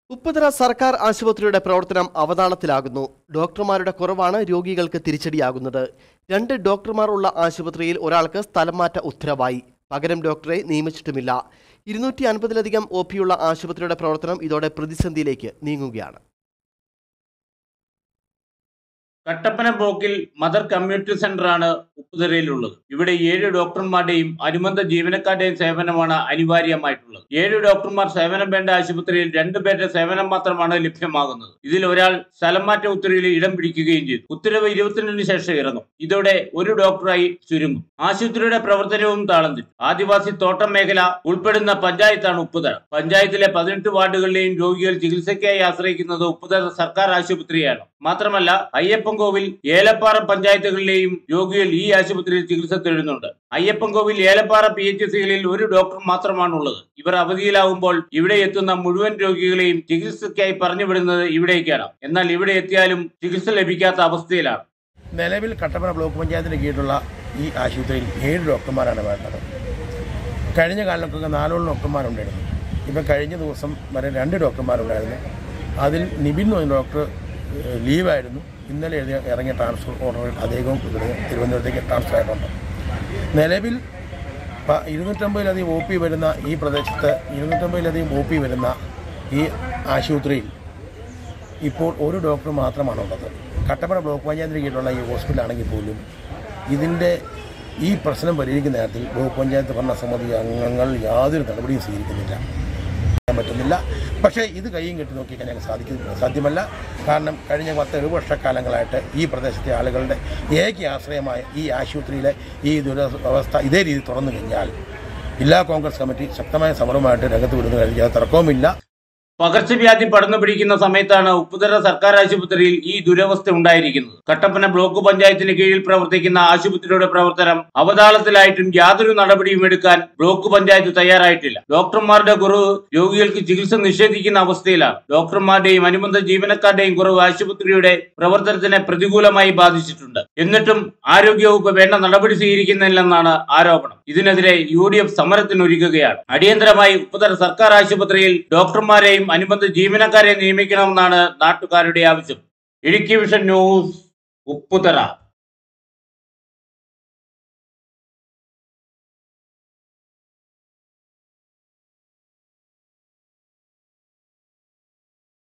ഉപ്പുതറ സർക്കാർ ആശുപത്രിയുടെ പ്രവർത്തനം അവതാളത്തിലാകുന്നു. ഡോക്ടർമാരുടെ കുറവാണ് രോഗികൾക്ക് തിരിച്ചടിയാകുന്നത്. 2 ഡോക്ടർമാർ ഉള്ള ആശുപത്രിയിൽ ഒരാൾക്ക് സ്ഥലം മാറ്റ ഉത്തരവായി. പകരം ഡോക്ടറെ നിയമിച്ചിട്ടുമില്ല. 250-ലധികം OP-യുള്ള ആശുപത്രിയുടെ പ്രവർത്തനം ഇതോടെ പ്രതിസന്ധിയിലേക്ക് നീങ്ങുകയാണ്. കട്ടപ്പന ബ്ലോക്കിൽ മദർ കമ്മ്യൂണിറ്റി സെന്ററാണ് ഉപ്പുതറയിലുള്ളത്. ഇവിടെ 7 ഡോക്ടർമാരുടെയും അനുബന്ധ ജീവനക്കാരുടെയും സേവനമാണ് അനിവാര്യമായിട്ടുള്ളത്. 7 ഡോക്ടർമാർ സേവനം വേണ്ട ആശുപത്രിയിൽ 2 പേരുടെ സേവനം മാത്രമാണ് ലഭ്യമാകുന്നത്. ഇതിൽ ഒരാൾ സ്ഥലം മാറ്റ ഉത്തരവിൽ ഇടം പിടിക്കുകയും ചെയ്തു. ഉത്തരവ് 22-ന് ശേഷം ഇറങ്ങും. ഇതോടെ ഒരു ഡോക്ടറായി ചുരുങ്ങും. ആശുപത്രിയുടെ പ്രവർത്തനവും താളം തെറ്റും. ആദിവാസി തോട്ടം മേഖല ഉൾപ്പെടുന്ന പഞ്ചായത്താണ് ഉപ്പുതറ. പഞ്ചായത്തിലെ 18 വാർഡുകളിലെയും രോഗികൾ ചികിത്സയ്ക്കായി ആശ്രയിക്കുന്നത് ഉപ്പുതറ സർക്കാർ ആശുപത്രിയാണ്. മാത്രമല്ല അയ്യപ്പൻകോവിൽ, ഏലപ്പാറ പഞ്ചായത്തുകളിലെയും രോഗികൾ ഈ ആശുപത്രിയിൽ ചികിത്സ തേടുന്നുണ്ട്. അയ്യപ്പൻകോവിൽ, ഏലപ്പാറ PHCകളിൽ ഒരു ഡോക്ടർ മാത്രമാണുള്ളത്. ഇവർ അവധിയിലാവുമ്പോൾ ഇവിടെ എത്തുന്ന മുഴുവൻ രോഗികളെയും ചികിത്സയ്ക്കായി പറഞ്ഞുവിടുന്നത് ഇവിടേക്കാണ്. എന്നാൽ ഇവിടെ എത്തിയാലും ചികിത്സ ലഭിക്കാത്ത അവസ്ഥയിലാണ്. നിലവിൽ കട്ടപ്പന ബ്ലോക്ക് പഞ്ചായത്തിന് കീഴിലുള്ള ഈ ആശുപത്രിയിൽ 7 ഡോക്ടർമാരാണ് വേണ്ടത്. കഴിഞ്ഞ കാലത്തൊക്കെ 4 ഡോക്ടർമാരുണ്ടായിരുന്നു. ഇപ്പം കഴിഞ്ഞ ദിവസം വരെ 2 ഡോക്ടർമാരുണ്ടായിരുന്നു. അതിൽ നിബിൻ എന്ന് പറഞ്ഞ ഡോക്ടർ ലീവായിരുന്നു. ഇന്നലെ ഇറങ്ങിയ ട്രാൻസ്ഫർ ഓർഡറിൽ അദ്ദേഹവും ഇവിടെ തിരുവനന്തപുരത്തേക്ക് ട്രാൻസ്ഫർ ആയിട്ടുണ്ട്. നിലവിൽ 250-ലധികം OP വരുന്ന ഈ പ്രദേശത്ത് 250-ലധികം OP വരുന്ന ഈ ആശുപത്രിയിൽ ഇപ്പോൾ ഒരു ഡോക്ടർ മാത്രമാണുള്ളത്. കട്ടപ്പന ബ്ലോക്ക് പഞ്ചായത്തിന് കീഴിലുള്ള ഈ ഹോസ്പിറ്റലാണെങ്കിൽ പോലും ഇതിൻ്റെ ഈ പ്രശ്നം പരിഹരിക്കുന്ന നേരത്തിൽ ബ്ലോക്ക് പഞ്ചായത്ത് ഭരണസമിതി അംഗങ്ങൾ യാതൊരു നടപടിയും സ്വീകരിക്കുന്നില്ല, പറ്റുന്നില്ല. പക്ഷേ ഇത് കയ്യും കെട്ടി നോക്കിക്കാൻ ഞങ്ങൾക്ക് സാധ്യമല്ല. കാരണം കഴിഞ്ഞ 10 വർഷക്കാലങ്ങളായിട്ട് ഈ പ്രദേശത്തെ ആളുകളുടെ ഏക ആശ്രയമായ ഈ ആശുപത്രിയിലെ ഈ ദുരവസ്ഥ ഇതേ രീതി തുറന്നു കഴിഞ്ഞാൽ ജില്ലാ കോൺഗ്രസ് കമ്മിറ്റി ശക്തമായ സമരമായിട്ട് രംഗത്ത് വിടുന്ന കഴിഞ്ഞാൽ തർക്കവുമില്ല. പകർച്ചവ്യാധി പടർന്നു പിടിക്കുന്ന സമയത്താണ് ഉപ്പുതറ സർക്കാർ ആശുപത്രിയിൽ ഈ ദുരവസ്ഥ ഉണ്ടായിരിക്കുന്നത്. കട്ടപ്പന ബ്ലോക്ക് പഞ്ചായത്തിന് കീഴിൽ പ്രവർത്തിക്കുന്ന ആശുപത്രിയുടെ പ്രവർത്തനം അവതാളത്തിലായിട്ടും യാതൊരു നടപടിയും എടുക്കാൻ ബ്ലോക്ക് പഞ്ചായത്ത് തയ്യാറായിട്ടില്ല. ഡോക്ടർമാരുടെ കുറവ് രോഗികൾക്ക് ചികിത്സ നിഷേധിക്കുന്ന അവസ്ഥയിലാണ്. ഡോക്ടർമാരുടെയും അനുബന്ധ ജീവനക്കാരുടെയും കുറവ് ആശുപത്രിയുടെ പ്രവർത്തനത്തിനെ പ്രതികൂലമായി ബാധിച്ചിട്ടുണ്ട്. എന്നിട്ടും ആരോഗ്യവകുപ്പ് വേണ്ട നടപടി സ്വീകരിക്കുന്നില്ലെന്നാണ് ആരോപണം. ഇതിനെതിരെ UDF സമരത്തിനൊരുങ്ങുകയാണ്. അടിയന്തരമായി ഉപ്പുതറ സർക്കാർ ആശുപത്രിയിൽ ഡോക്ടർമാരെയും അനുബന്ധ ജീവനക്കാരെ നിയമിക്കണമെന്നാണ് നാട്ടുകാരുടെ ആവശ്യം. Idukki vision news, Upputhara.